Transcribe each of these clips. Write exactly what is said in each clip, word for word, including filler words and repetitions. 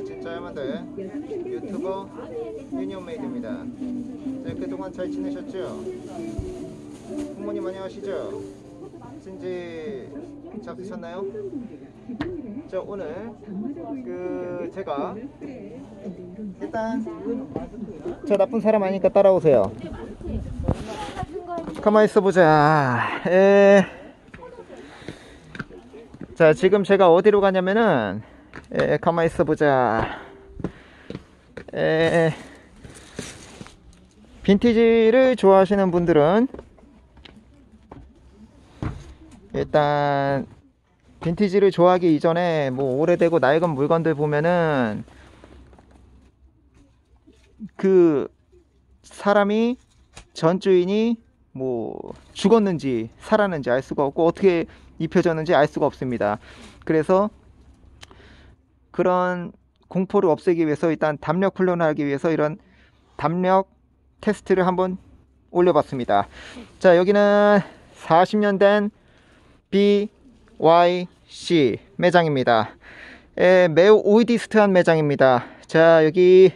진짜 야만들 유튜버 유니온메이드입니다. 네, 그동안 잘 지내셨죠? 부모님 안녕하시죠? 진지 잡수셨나요? 자, 오늘 그 제가 일단 저 나쁜 사람 아니니까 따라오세요. 가만히 있어보자. 에... 자, 지금 제가 어디로 가냐면은 에, 가만히 있어보자. 에... 빈티지를 좋아하시는 분들은 일단 빈티지를 좋아하기 이전에 뭐 오래되고 낡은 물건들 보면은 그 사람이 전 주인이 뭐 죽었는지 살았는지 알 수가 없고 어떻게 입혀졌는지 알 수가 없습니다. 그래서 그런 공포를 없애기 위해서 일단 담력 훈련을 하기 위해서 이런 담력 테스트를 한번 올려봤습니다. 자, 여기는 사십 년 된 비와이씨 매장입니다. 에, 매우 올디스트한 매장입니다. 자, 여기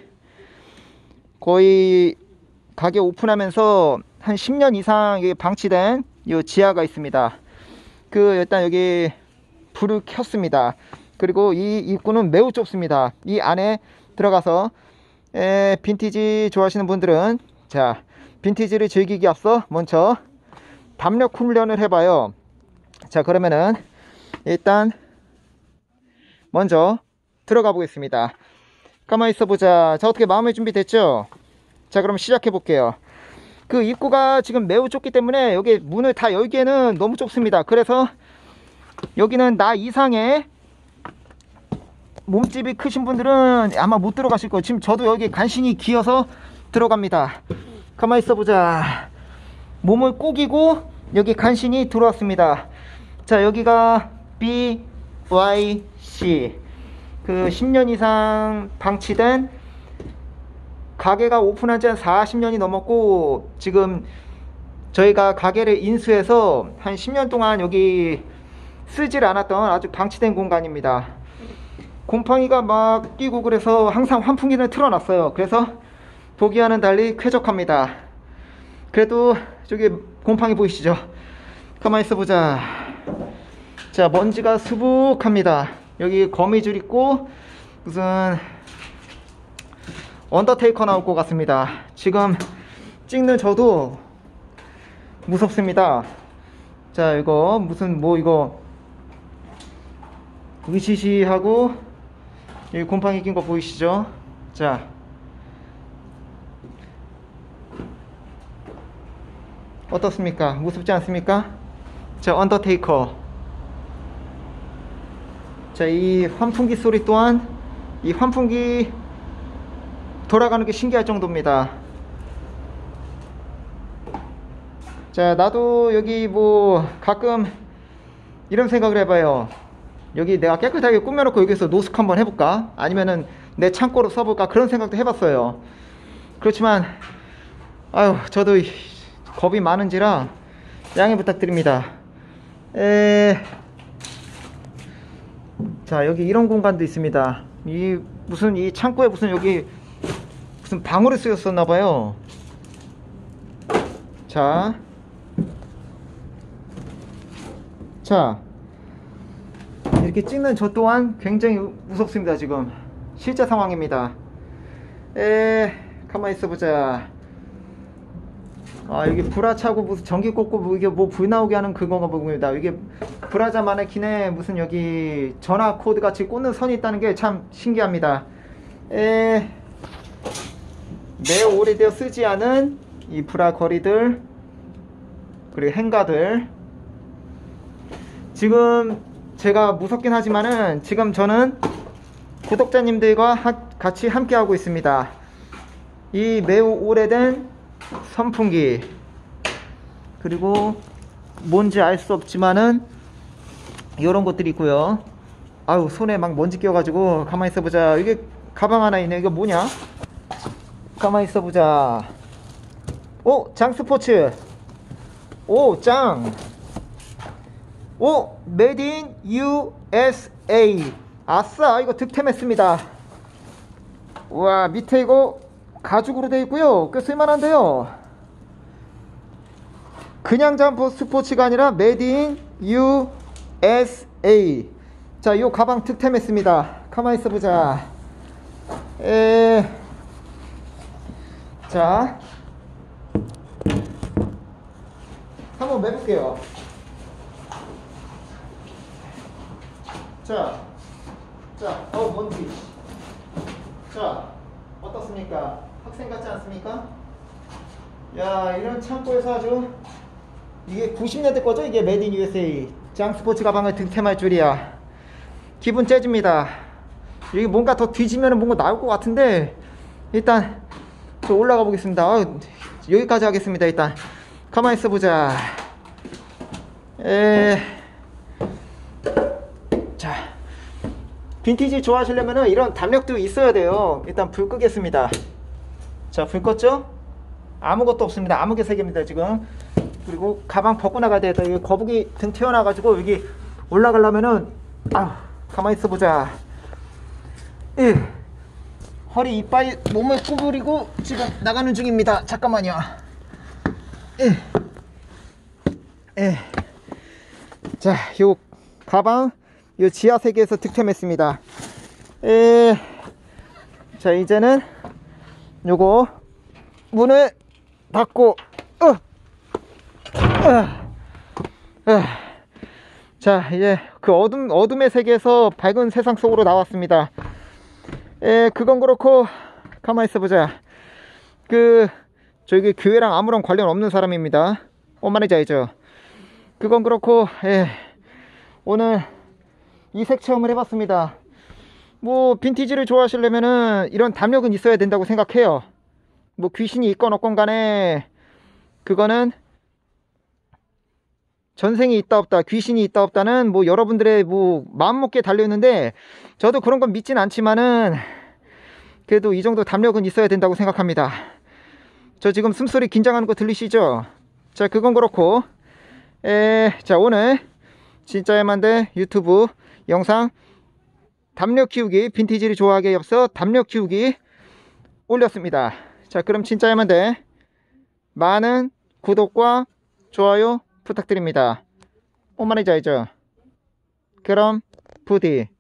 거의 가게 오픈하면서 한 십 년 이상 방치된 이 지하가 있습니다. 그 일단 여기 불을 켰습니다. 그리고 이 입구는 매우 좁습니다. 이 안에 들어가서 에, 빈티지 좋아하시는 분들은 자, 빈티지를 즐기기 앞서 먼저 담력 훈련을 해봐요. 자, 그러면은 일단 먼저 들어가 보겠습니다. 가만히 있어 보자. 자, 어떻게 마음의 준비 됐죠? 자, 그럼 시작해 볼게요. 그 입구가 지금 매우 좁기 때문에 여기 문을 다 열기에는 너무 좁습니다. 그래서 여기는 나 이상의 몸집이 크신 분들은 아마 못 들어가실 거예요. 지금 저도 여기 간신히 기어서 들어갑니다. 가만히 있어 보자. 몸을 꼬기고 여기 간신히 들어왔습니다. 자, 여기가 비와이씨 그 십 년 이상 방치된 가게가 오픈한 지 한 사십 년이 넘었고 지금 저희가 가게를 인수해서 한 십 년 동안 여기 쓰질 않았던 아주 방치된 공간입니다. 곰팡이가 막 끼고 그래서 항상 환풍기를 틀어놨어요. 그래서 보기와는 달리 쾌적합니다. 그래도 저기 곰팡이 보이시죠? 가만히 있어보자. 자, 먼지가 수북합니다. 여기 거미줄 있고 무슨 언더테이커 나올 것 같습니다. 지금 찍는 저도 무섭습니다. 자, 이거 무슨 뭐 이거 으시시하고 여기 곰팡이 낀 거 보이시죠? 자, 어떻습니까? 무섭지 않습니까? 자, 언더테이커. 자, 이 환풍기 소리 또한 이 환풍기 돌아가는 게 신기할 정도입니다. 자, 나도 여기 뭐 가끔 이런 생각을 해봐요. 여기 내가 깨끗하게 꾸며놓고 여기서 노숙 한번 해볼까? 아니면은 내 창고로 써볼까? 그런 생각도 해봤어요. 그렇지만 아유, 저도 겁이 많은지라 양해 부탁드립니다. 에... 자, 여기 이런 공간도 있습니다. 이 무슨 이 창고에 무슨 여기 무슨 방울이 쓰였었나봐요. 자, 자, 이렇게 찍는 저 또한 굉장히 무섭습니다. 지금 실제 상황입니다. 에, 가만히 있어보자. 아, 여기 불화차고 무슨 전기 꽂고 뭐 이게 뭐 불 나오게 하는 그건가 봅니다. 이게 불화자 마네킹에 무슨 여기 전화 코드 같이 꽂는 선이 있다는 게 참 신기합니다. 에, 매우 오래되어 쓰지 않은 이 불화 거리들 그리고 행가들. 지금 제가 무섭긴 하지만은 지금 저는 구독자님들과 하, 같이 함께 하고 있습니다. 이 매우 오래된 선풍기 그리고 뭔지 알 수 없지만은 이런 것들이 있고요. 아유, 손에 막 먼지 껴가지고 가만히 있어보자. 이게 가방 하나 있네. 이거 뭐냐? 가만히 있어보자. 오, 장스포츠. 오, 짱. 오, 메이드 인 유에스에이. 아싸, 이거 득템했습니다. 우와, 밑에 이거 가죽으로 되어 있고요. 꽤 쓸만한데요. 그냥 점프 스포츠가 아니라 메이드 인 유에스에이. 자, 이 가방 득템했습니다. 가만히 있어보자. 에... 자, 한번 매볼게요. 자, 자, 어, 먼지. 자, 어떻습니까? 학생 같지 않습니까? 야, 이런 창고에서 아주, 이게 구십 년대 거죠? 이게 메이드 인 유에스에이. 장스포츠 가방을 득템할 줄이야. 기분 째집니다. 여기 뭔가 더 뒤지면 뭔가 나올 것 같은데, 일단 저 올라가 보겠습니다. 아, 여기까지 하겠습니다. 일단 가만히 있어보자. 에... 자, 빈티지 좋아하시려면 이런 담력도 있어야 돼요. 일단 불 끄겠습니다. 자, 불 껐죠? 아무것도 없습니다. 암흑의 세계입니다 지금. 그리고 가방 벗고 나가야 되겠다. 여기 거북이 등 튀어나와가지고 여기 올라가려면은, 아, 가만히 있어보자. 예. 허리 이빨 몸을 구부리고 지금 나가는 중입니다. 잠깐만요. 예. 예. 자, 요 가방 요 지하 세계에서 득템했습니다. 예. 자, 이제는 요거 문을 닫고, 어, 어, 어. 자, 이제 그 어둠 어둠의 세계에서 밝은 세상 속으로 나왔습니다. 예, 그건 그렇고 가만히 있어보자. 그 저기 교회랑 아무런 관련 없는 사람입니다. 뭔 말인지 알죠? 그건 그렇고, 예, 오늘 이색 체험을 해봤습니다. 뭐 빈티지를 좋아하시려면은 이런 담력은 있어야 된다고 생각해요. 뭐 귀신이 있건 없건 간에 그거는 전생이 있다 없다, 귀신이 있다 없다는 뭐 여러분들의 뭐 마음먹기에 달려있는데, 저도 그런 건 믿진 않지만은 그래도 이 정도 담력은 있어야 된다고 생각합니다. 저 지금 숨소리 긴장하는 거 들리시죠? 자, 그건 그렇고, 에, 자, 오늘 진짜야만대 유튜브 영상 담력 키우기, 빈티지를 좋아하기에 앞서 담력 키우기 올렸습니다. 자, 그럼 진짜야만대 많은 구독과 좋아요 부탁드립니다. 뭔 말인지 알죠? 그럼 부디